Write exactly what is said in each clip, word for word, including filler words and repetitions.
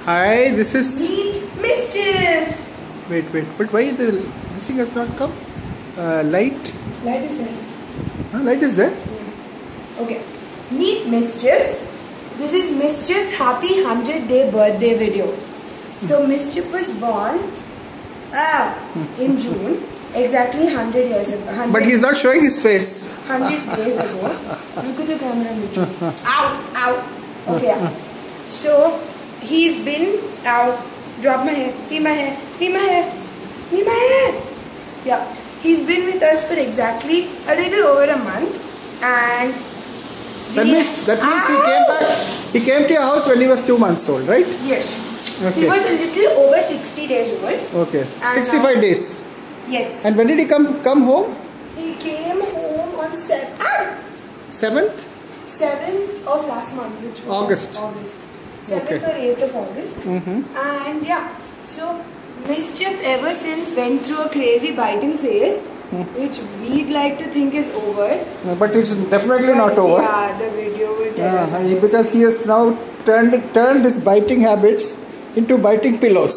Hi, this is... Meet Mischief! Wait, wait, but why the this thing has not come? Uh, light? Light is there. Huh, light is there? Yeah. Okay. Meet Mischief. This is Mischief Happy one hundred day birthday video. So Mischief was born uh, in June, exactly one hundred years ago. one hundred But he's not showing his face. one hundred days ago. Look at the camera, Mischief. Ow! Ow! Okay. So he's been out. Drop my hair. Pee my hair. Pee my hair. Pee my hair. Yeah. He's been with us for exactly a little over a month, and That means that means he came back. He came to your house when he was two months old, right? Yes. Okay. He was a little over sixty days old. Okay. And Sixty-five now- days. Yes. And when did he come come home? He came home on seventh, ah, Seventh. seventh of last month, which was August. August. seventh Okay. or eighth of August. Mm-hmm. And yeah, so Mischief ever since went through a crazy biting phase, Mm. which we'd like to think is over. But it's definitely But not over. Yeah, the video will tell us. Uh, he- because he has now turned turned his biting habits into biting pillows.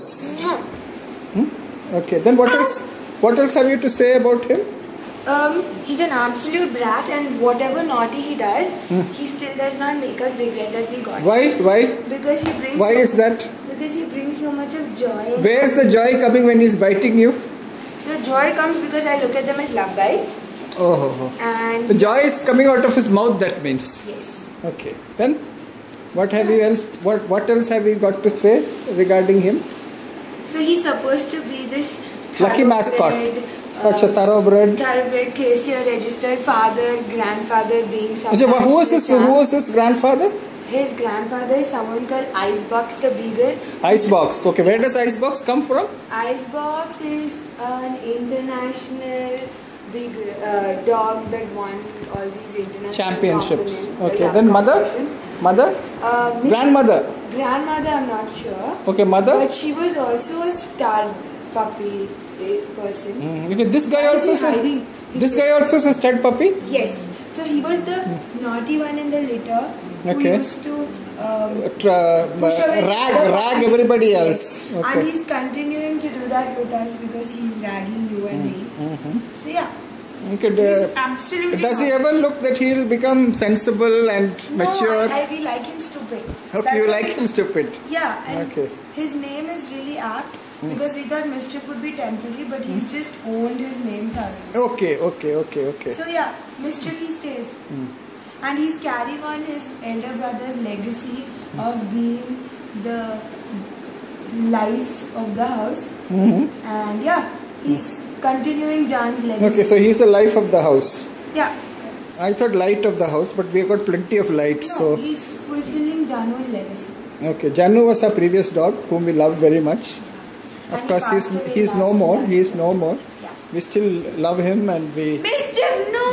Okay. Then what else? What else have you to say about him? Um, he's an absolute brat, and whatever naughty he does, Hmm. he still does not make us regret that we got him. Why? Why? Because he brings. Why so, is that? Because he brings so much of joy. and Where's the joy coming when he's biting you? The joy comes because I look at them as love bites, Oh, oh, oh. and The joy is coming out of his mouth. That means. yes. Okay. Then, what have you else? What What else have you got to say regarding him? So he's supposed to be this Lucky mascot. thoroughbred, Acha, thoroughbred. thoroughbred, K C R registered father, grandfather being some. Acha, who was his Who was his grandfather? His grandfather is someone called Icebox the Beagle. Icebox. Okay. Where does Icebox come from? Icebox is an international big uh, dog that won all these international Championships. competition- Okay. yeah, Then mother. competition. Mother. Uh, Miss- Grandmother. Grandmother, I'm not sure. Okay. Mother. But she was also a star puppy eh, person. Mm, Okay. This guy Why is also he is a, hiding? He's This guy also is a stud puppy. Yes. So he was the naughty one in the litter who Okay. used to um, Tra- push away rag the rag puppies. everybody Yes. else. And Okay. he's continuing to do that with us because he's ragging you and me. Mm-hmm. So yeah, Okay. he's uh, absolutely. Does he not- ever look that he will become sensible and No, mature? I, I we like him stupid. Okay, That's you what like we- him stupid. Yeah, and Okay. his name is really apt because we thought Mischief would be temporary, but he's just owned his name thoroughly. Okay, okay, okay, okay. So yeah, Mischief he stays. And he's carrying on his elder brother's legacy of being the life of the house. Mm-hmm. And yeah, he's continuing Jan's legacy. Okay, so he's the life of the house. Yeah. I thought light of the house, but we got plenty of light. No, So he's fulfilling Janu's legacy. okay, Janu was our previous dog, whom we loved very much. Of And he course, he's passed away he's no last more. year. He is no more. Yeah. We still love him, and we. Mischief, no!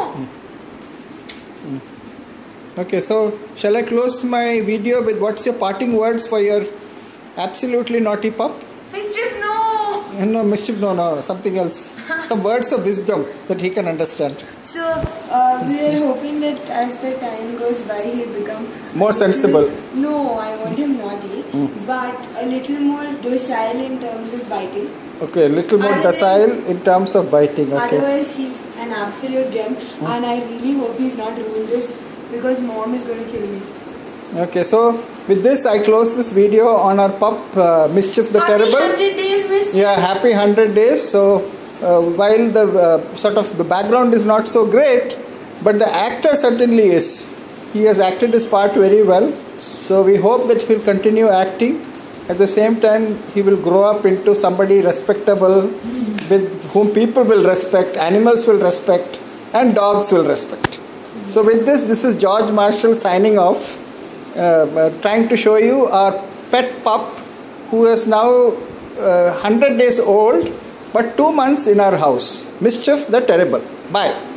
Okay, so shall I close my video with what's your parting words for your absolutely naughty pup? Mischief, no! Uh, No, mischief, no, no, something else. Some words of wisdom that he can understand. So, uh, we are hoping that as the time goes by, he'll become More a little- sensible. No, I want him naughty, but a little more docile in terms of biting. Okay, a little more Other than- docile in terms of biting. Okay. Otherwise, he's an absolute gem, and I really hope he's not ruined this because mom is going to kill me. Okay, so with this, I close this video on our pup, uh, Mischief the Happy Terrible. one hundred days, Mischief. Yeah, happy one hundred days. So, uh, while the uh, sort of the background is not so great, but the actor certainly is. He has acted his part very well. So, we hope that he will continue acting. At the same time, he will grow up into somebody respectable, with whom people will respect, animals will respect, and dogs will respect. So, with this, this is George Marshall signing off. Uh, uh, trying to show you our pet pup who is now uh, one hundred days old but two months in our house. Mischief the Terrible. Bye.